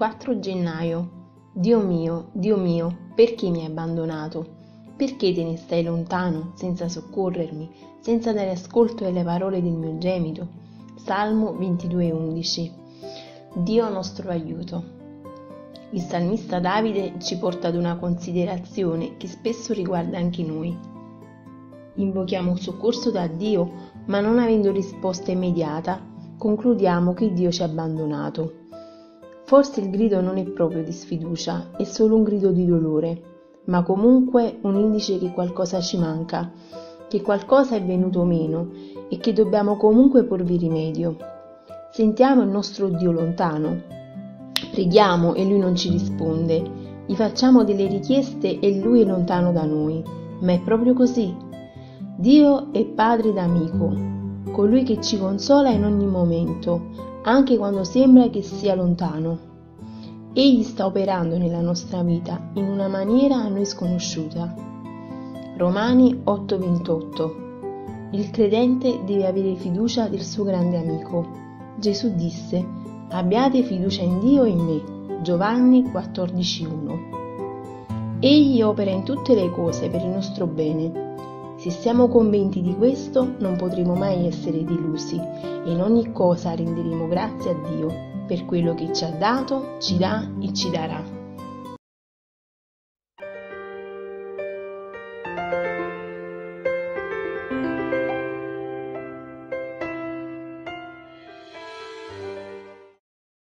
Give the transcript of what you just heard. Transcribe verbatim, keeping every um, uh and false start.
ventiquattro gennaio. Dio mio, Dio mio, perché mi hai abbandonato? Perché te ne stai lontano, senza soccorrermi, senza dare ascolto alle parole del mio gemito? Salmo ventidue undici. Dio nostro aiuto. Il salmista Davide ci porta ad una considerazione che spesso riguarda anche noi. Invochiamo soccorso da Dio, ma non avendo risposta immediata, concludiamo che Dio ci ha abbandonato. Forse il grido non è proprio di sfiducia, è solo un grido di dolore, ma comunque un indice che qualcosa ci manca, che qualcosa è venuto meno e che dobbiamo comunque porvi rimedio. Sentiamo il nostro Dio lontano, preghiamo e Lui non ci risponde, gli facciamo delle richieste e Lui è lontano da noi, ma è proprio così. Dio è padre d'amico, colui che ci consola in ogni momento, anche quando sembra che sia lontano. Egli sta operando nella nostra vita in una maniera a noi sconosciuta. Romani otto ventotto. Il credente deve avere fiducia del suo grande amico. Gesù disse: abbiate fiducia in Dio e in me. Giovanni quattordici uno. Egli opera in tutte le cose per il nostro bene. Se siamo convinti di questo, non potremo mai essere delusi e in ogni cosa renderemo grazie a Dio per quello che ci ha dato, ci dà e ci darà.